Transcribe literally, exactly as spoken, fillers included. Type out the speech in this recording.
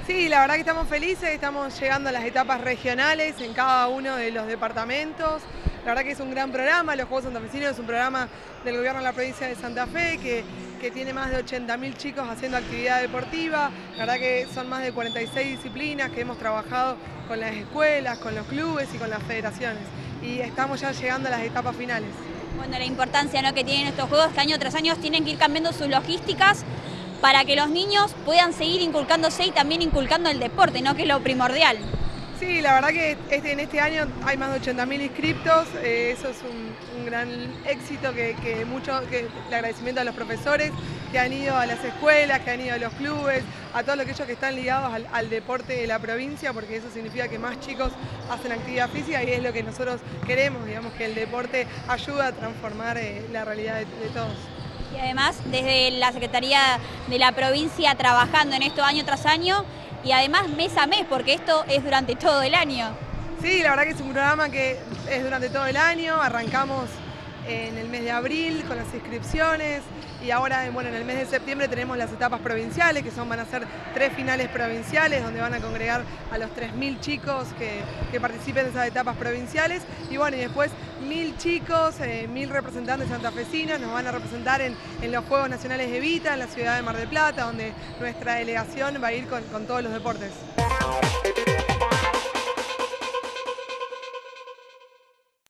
Sí, la verdad que estamos felices, estamos llegando a las etapas regionales en cada uno de los departamentos. La verdad que es un gran programa, los Juegos Santafesinos es un programa del gobierno de la provincia de Santa Fe que, que tiene más de ochenta mil chicos haciendo actividad deportiva. La verdad que son más de cuarenta y seis disciplinas que hemos trabajado con las escuelas, con los clubes y con las federaciones. Y estamos ya llegando a las etapas finales. Bueno, la importancia, ¿no?, que tienen estos juegos, que año tras año tienen que ir cambiando sus logísticas para que los niños puedan seguir inculcándose y también inculcando el deporte, ¿no?, que es lo primordial. Sí, la verdad que este, en este año hay más de ochenta mil inscriptos, eh, eso es un, un gran éxito, que, que mucho, que el agradecimiento a los profesores que han ido a las escuelas, que han ido a los clubes, a todos aquellos que están ligados al, al deporte de la provincia, porque eso significa que más chicos hacen actividad física y es lo que nosotros queremos, digamos, que el deporte ayuda a transformar eh, la realidad de, de todos. Y además, desde la Secretaría de la provincia trabajando en esto año tras año y además mes a mes, porque esto es durante todo el año. Sí, la verdad que es un programa que es durante todo el año, arrancamos en el mes de abril con las inscripciones y ahora bueno, en el mes de septiembre tenemos las etapas provinciales, que son, van a ser tres finales provinciales donde van a congregar a los tres mil chicos que, que participen de esas etapas provinciales y bueno, y después mil chicos, eh, mil representantes santafesinos nos van a representar en, en los Juegos Nacionales de Vita, en la ciudad de Mar del Plata, donde nuestra delegación va a ir con, con todos los deportes.